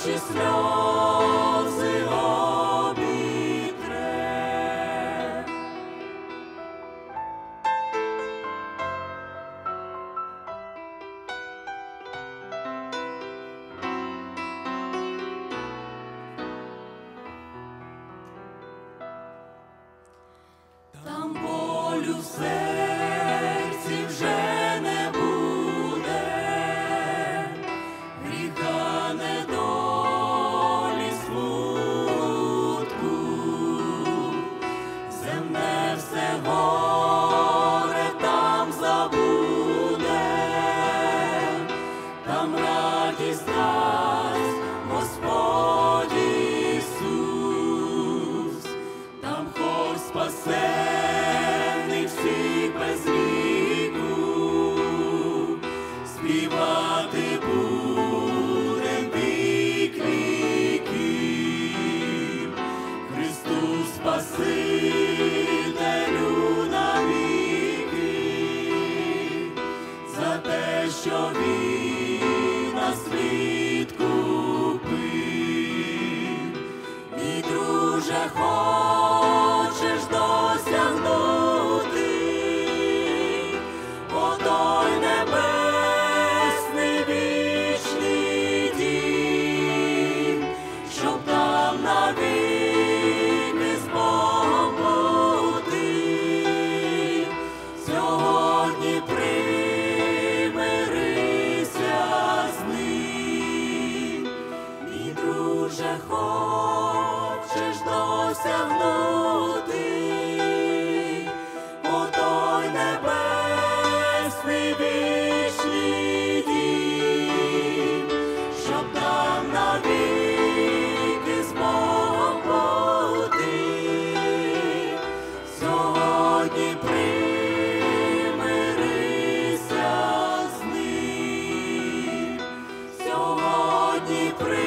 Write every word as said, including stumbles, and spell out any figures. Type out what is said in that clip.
наші сльози обітре. Там болю в серці вже не буде, гріха, недолі, смутку, земне все горе там забуде, там радість дасть Господь Ісус, там хор спасених всіх без віку, співати будем вік віків, Христу Спасителю навіки, за те, що Він нас відкупив. Мій друже, хочеш досягнути отой небесний вічний дім, щоб там навіки з Богом бути, сьогодні примирися з ним. Мій друже, хочеш досягнути отой небесний вічний дім, щоб там навіки з Богом бути, сьогодні примирися з ним, сьогодні примирися.